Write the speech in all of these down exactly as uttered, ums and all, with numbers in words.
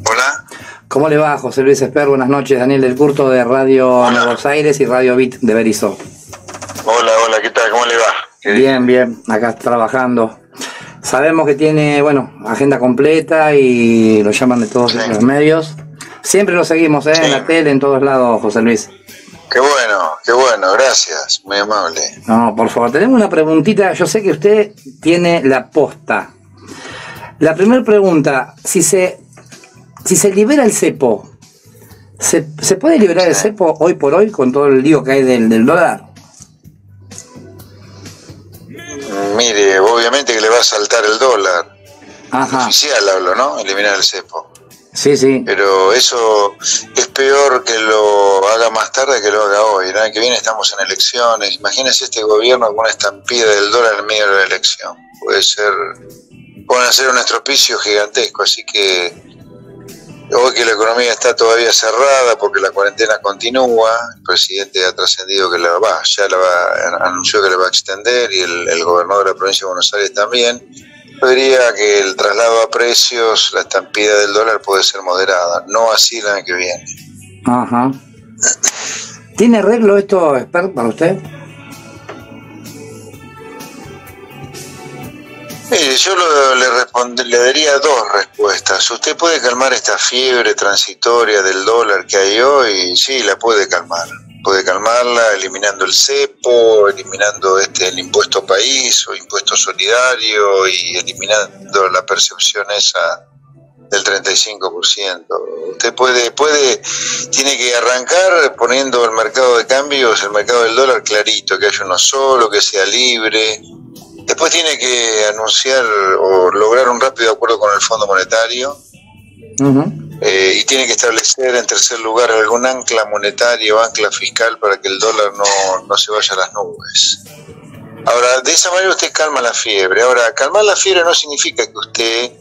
Hola. ¿Cómo le va, José Luis Esper? Buenas noches, Daniel del Curto de Radio hola. Nuevos Aires y Radio Bit de Berisso. Hola, hola, ¿qué tal? ¿Cómo le va? Bien, bien, acá trabajando. Sabemos que tiene, bueno, agenda completa y lo llaman de todos sí. los medios. Siempre lo seguimos, ¿eh? Sí. En la tele, en todos lados, José Luis. Qué bueno, qué bueno, gracias, muy amable. No, por favor, tenemos una preguntita. Yo sé que usted tiene la posta. La primera pregunta, si se si se libera el cepo, ¿se, ¿se puede liberar sí. el cepo hoy por hoy con todo el lío que hay del, del dólar? Mire, obviamente que le va a saltar el dólar. Ajá. Oficial hablo, ¿no? Eliminar el cepo. Sí, sí. Pero eso es peor que lo haga más tarde que lo haga hoy. El año que viene estamos en elecciones. Imagínense este gobierno con una estampida del dólar en medio de la elección. Puede ser, pueden hacer un estropicio gigantesco. Así que hoy que la economía está todavía cerrada porque la cuarentena continúa, el presidente ha trascendido que la va, ya la va, anunció que la va a extender y el, el gobernador de la provincia de Buenos Aires también. Yo diría que el traslado a precios, la estampida del dólar puede ser moderada, no así el año que viene. Ajá. ¿Tiene arreglo esto, Esper, para usted? Mire, yo lo, le, respond, le daría dos respuestas. Usted puede calmar esta fiebre transitoria del dólar que hay hoy, sí, la puede calmar. Puede calmarla eliminando el cepo, eliminando este el impuesto país o impuesto solidario y eliminando la percepción esa del treinta y cinco por ciento. Usted puede, puede, tiene que arrancar poniendo el mercado de cambios, el mercado del dólar clarito, que haya uno solo, que sea libre. Después tiene que anunciar o lograr un rápido acuerdo con el Fondo Monetario. Uh-huh. Eh, y tiene que establecer en tercer lugar algún ancla monetario o ancla fiscal para que el dólar no, no se vaya a las nubes. Ahora, de esa manera usted calma la fiebre. Ahora, calmar la fiebre no significa que usted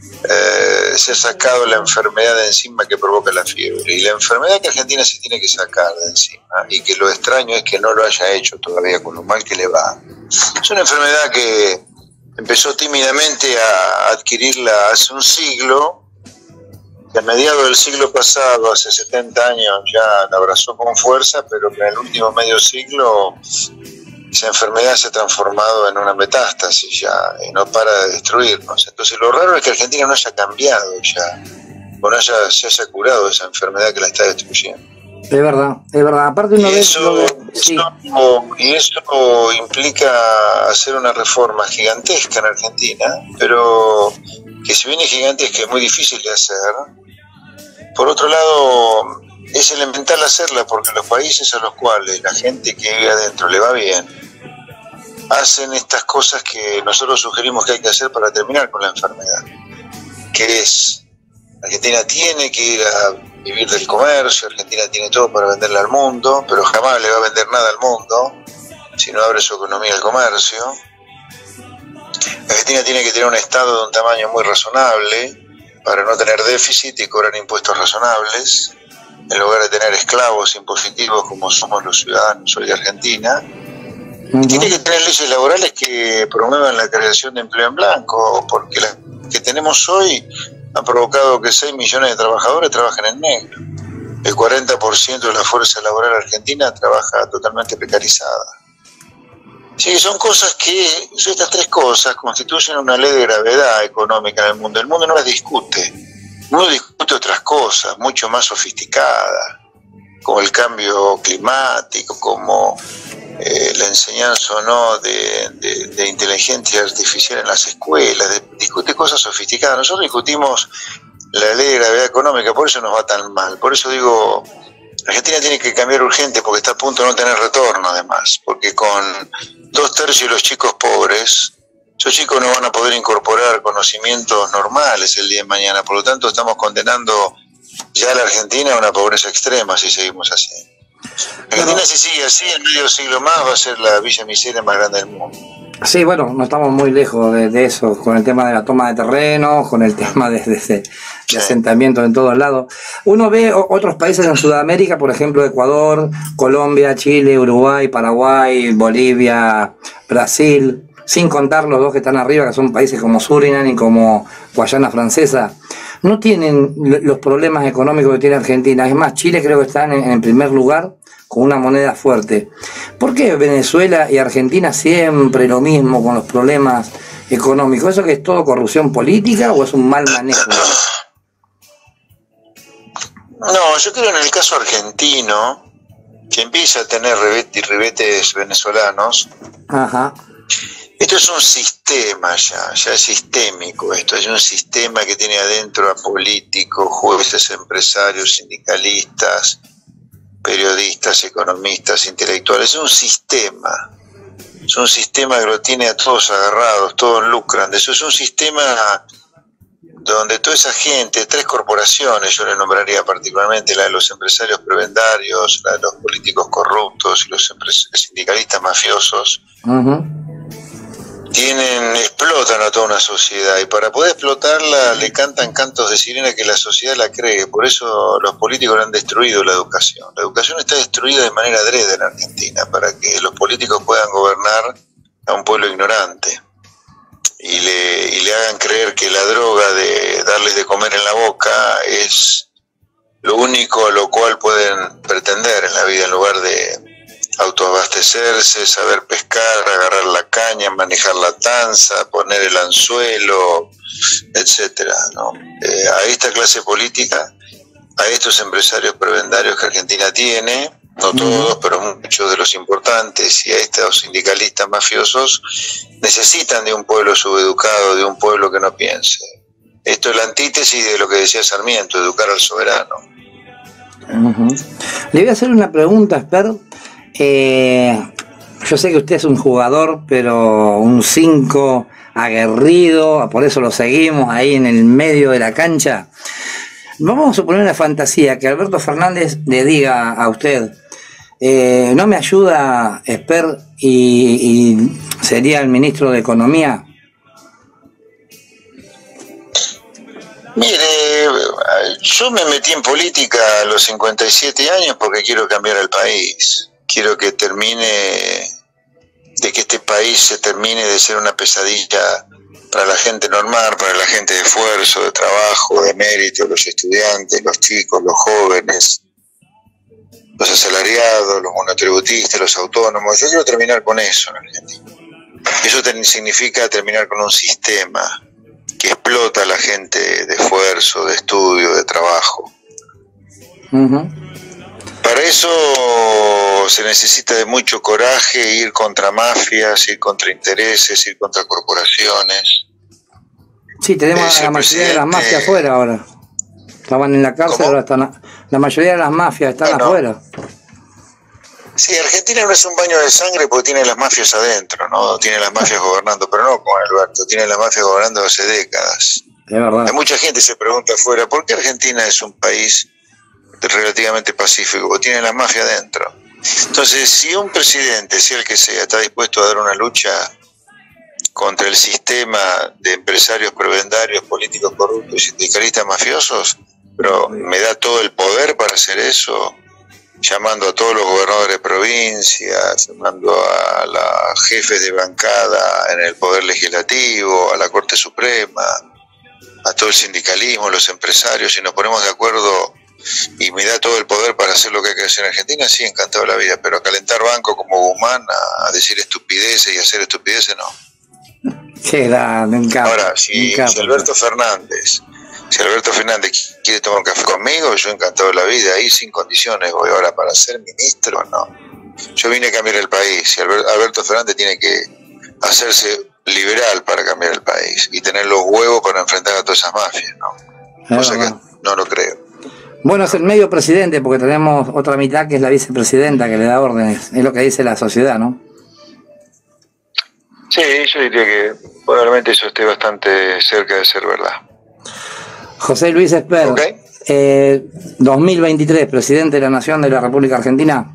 eh, se ha sacado la enfermedad de encima que provoca la fiebre. Y la enfermedad que Argentina se tiene que sacar de encima, y que lo extraño es que no lo haya hecho todavía con lo mal que le va. Es una enfermedad que empezó tímidamente a adquirirla hace un siglo, que a mediados del siglo pasado, hace setenta años, ya la abrazó con fuerza, pero que en el último medio siglo esa enfermedad se ha transformado en una metástasis ya, y no para de destruirnos. Entonces lo raro es que Argentina no haya cambiado ya, o no haya, se haya curado esa enfermedad que la está destruyendo. Es verdad, es verdad. Aparte uno y, eso, ve, sí. eso, y eso implica hacer una reforma gigantesca en Argentina, pero que si bien es gigantesca es muy difícil de hacer. Por otro lado, es elemental hacerla porque los países a los cuales la gente que vive adentro le va bien, hacen estas cosas que nosotros sugerimos que hay que hacer para terminar con la enfermedad, que es, Argentina tiene que ir a vivir del comercio, Argentina tiene todo para venderle al mundo, pero jamás le va a vender nada al mundo si no abre su economía al comercio. Argentina tiene que tener un Estado de un tamaño muy razonable para no tener déficit y cobrar impuestos razonables, en lugar de tener esclavos impositivos como somos los ciudadanos hoy de Argentina. Uh-huh. Tiene que tener leyes laborales que promuevan la creación de empleo en blanco, porque las que tenemos hoy han provocado que seis millones de trabajadores trabajen en negro. El cuarenta por ciento de la fuerza laboral argentina trabaja totalmente precarizada. Sí, son cosas que, estas tres cosas constituyen una ley de gravedad económica en el mundo. El mundo no las discute. El mundo discute otras cosas, mucho más sofisticadas, como el cambio climático, como eh, la enseñanza o no de, de, de inteligencia artificial en las escuelas. De, discute cosas sofisticadas. Nosotros discutimos la ley de gravedad económica, por eso nos va tan mal. Por eso digo, Argentina tiene que cambiar urgente porque está a punto de no tener retorno, además, porque con dos tercios de los chicos pobres, esos chicos no van a poder incorporar conocimientos normales el día de mañana. Por lo tanto, estamos condenando ya a la Argentina a una pobreza extrema si seguimos así. Argentina, bueno, si sigue así, en medio siglo más va a ser la villa miseria más grande del mundo. Sí, bueno, no estamos muy lejos de, de eso, con el tema de la toma de terrenos, con el tema de, de, de, de sí. asentamientos en todos lados. Uno ve otros países en Sudamérica, por ejemplo, Ecuador, Colombia, Chile, Uruguay, Paraguay, Bolivia, Brasil, sin contar los dos que están arriba, que son países como Surinam y como Guayana Francesa. no tienen los problemas económicos que tiene Argentina. Es más, Chile creo que están en, en primer lugar con una moneda fuerte. ¿Por qué Venezuela y Argentina siempre lo mismo con los problemas económicos? ¿Eso que es todo corrupción política o es un mal manejo? No, yo creo en el caso argentino, que empieza a tener ribetes, ribetes venezolanos. Ajá. Esto es un sistema ya, ya es sistémico esto, es un sistema que tiene adentro a políticos, jueces, empresarios, sindicalistas, periodistas, economistas, intelectuales, es un sistema, es un sistema que lo tiene a todos agarrados, todos lucran de eso, es un sistema donde toda esa gente, tres corporaciones, yo le nombraría particularmente la de los empresarios prebendarios, la de los políticos corruptos y los sindicalistas mafiosos, uh-huh. tienen, explotan a toda una sociedad, y para poder explotarla le cantan cantos de sirena que la sociedad la cree. Por eso los políticos han destruido la educación. La educación está destruida de manera adrede en Argentina, para que los políticos puedan gobernar a un pueblo ignorante y le, y le hagan creer que la droga de darles de comer en la boca es lo único a lo cual pueden pretender en la vida, en lugar de autoabastecerse, saber pescar, agarrar la caña, manejar la tanza, poner el anzuelo, etcétera, ¿no? Eh, a esta clase política, a estos empresarios prebendarios que Argentina tiene, no todos, pero muchos de los importantes, y a estos sindicalistas mafiosos, necesitan de un pueblo subeducado, de un pueblo que no piense. Esto es la antítesis de lo que decía Sarmiento, educar al soberano. Uh-huh. Le voy a hacer una pregunta, Esper. Eh, yo sé que usted es un jugador, pero un cinco aguerrido, por eso lo seguimos ahí en el medio de la cancha. Vamos a suponer una fantasía, que Alberto Fernández le diga a usted, eh, ¿no me ayuda Esper y, y sería el ministro de Economía? Mire, yo me metí en política a los cincuenta y siete años porque quiero cambiar el país. Quiero que termine, de que este país se termine de ser una pesadilla para la gente normal, para la gente de esfuerzo, de trabajo, de mérito, los estudiantes, los chicos, los jóvenes, los asalariados, los monotributistas, los autónomos. Yo quiero terminar con eso en Argentina. Eso te, significa terminar con un sistema que explota a la gente de esfuerzo, de estudio, de trabajo. Uh-huh. Para eso se necesita de mucho coraje, ir contra mafias, ir contra intereses, ir contra corporaciones. Sí, tenemos eh, la mayoría presidente... de las mafias afuera ahora. Estaban en la cárcel, ¿Cómo? Ahora están... La mayoría de las mafias están bueno, afuera. Sí, Argentina no es un baño de sangre porque tiene las mafias adentro, ¿no? Tiene las mafias gobernando, pero no con Alberto, tiene las mafias gobernando hace décadas. Es verdad. Hay mucha gente se pregunta afuera, ¿por qué Argentina es un país relativamente pacífico? Porque tiene la mafia adentro. Entonces, si un presidente, sea el que sea, está dispuesto a dar una lucha contra el sistema de empresarios prebendarios, políticos corruptos y sindicalistas mafiosos, pero me da todo el poder para hacer eso, llamando a todos los gobernadores de provincias, llamando a los jefes de bancada en el Poder Legislativo, a la Corte Suprema, a todo el sindicalismo, los empresarios, si nos ponemos de acuerdo y me da todo el poder para hacer lo que hay que hacer en Argentina, sí, encantado la vida, pero a calentar banco como Guzmán, a decir estupideces y hacer estupideces, no. Sí, da, me encanta. Ahora, si, si Alberto Fernández... Si Alberto Fernández quiere tomar un café conmigo, yo encantado de la vida, ahí sin condiciones. Voy ahora para ser ministro, no. Yo vine a cambiar el país y Alberto Fernández tiene que hacerse liberal para cambiar el país y tener los huevos para enfrentar a todas esas mafias, ¿no? Cosa que no lo creo. Bueno, es el medio presidente porque tenemos otra mitad que es la vicepresidenta que le da órdenes. Es lo que dice la sociedad, ¿no? Sí, yo diría que probablemente eso esté bastante cerca de ser verdad. José Luis Esper, okay. eh, dos mil veintitrés, presidente de la Nación de la República Argentina.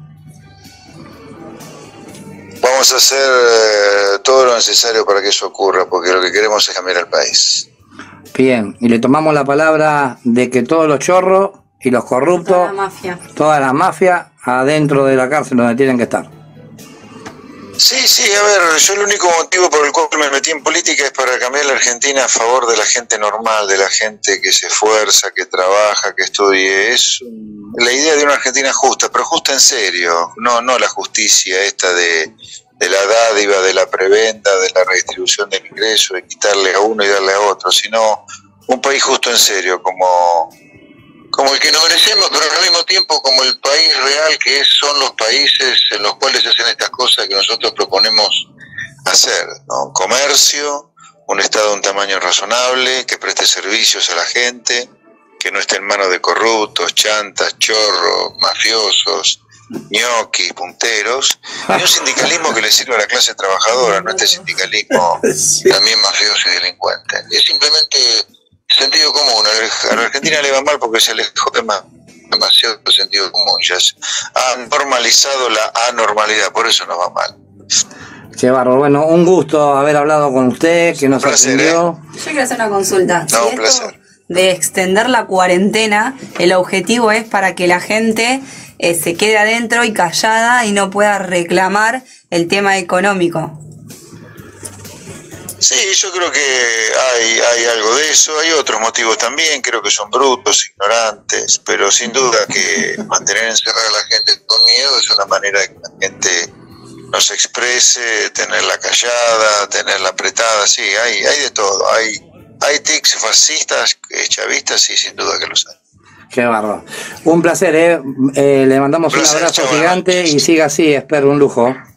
Vamos a hacer eh, todo lo necesario para que eso ocurra, porque lo que queremos es cambiar el país. Bien, y le tomamos la palabra de que todos los chorros y los corruptos, toda la mafia, toda la mafia adentro de la cárcel donde tienen que estar. Sí, sí, a ver, yo el único motivo por el cual me metí en política es para cambiar la Argentina a favor de la gente normal, de la gente que se esfuerza, que trabaja, que estudie. Es la idea de una Argentina justa, pero justa en serio, no, no la justicia esta de, de la dádiva, de la prebenda, de la redistribución del ingreso, de quitarle a uno y darle a otro, sino un país justo en serio, como... como el que nos merecemos, pero al mismo tiempo como el país real que es, son los países en los cuales se hacen estas cosas que nosotros proponemos hacer, ¿no? Comercio, un Estado de un tamaño razonable, que preste servicios a la gente, que no esté en manos de corruptos, chantas, chorros, mafiosos, ñoquis, punteros, y un sindicalismo que le sirva a la clase trabajadora, no este sindicalismo también mafioso y delincuente. Es simplemente... sentido común. A la Argentina le va mal porque se le jode más demasiado sentido común, ya se ha normalizado la anormalidad, por eso nos va mal. Che, Barro, bueno, un gusto haber hablado con usted, que nos placer, atendió. ¿eh? Yo quiero hacer una consulta. No, si un placer. De extender la cuarentena, el objetivo es para que la gente eh, se quede adentro y callada y no pueda reclamar el tema económico. Sí, yo creo que hay, hay algo de eso, hay otros motivos también, creo que son brutos, ignorantes, pero sin duda que mantener encerrada a la gente con miedo es una manera de que la gente no se exprese, tenerla callada, tenerla apretada, sí, hay, hay de todo, hay, hay tics fascistas, chavistas, sí, sin duda que los hay. Qué barro. Un placer, ¿eh? eh le mandamos un, un abrazo gigante y siga así, espero, un lujo.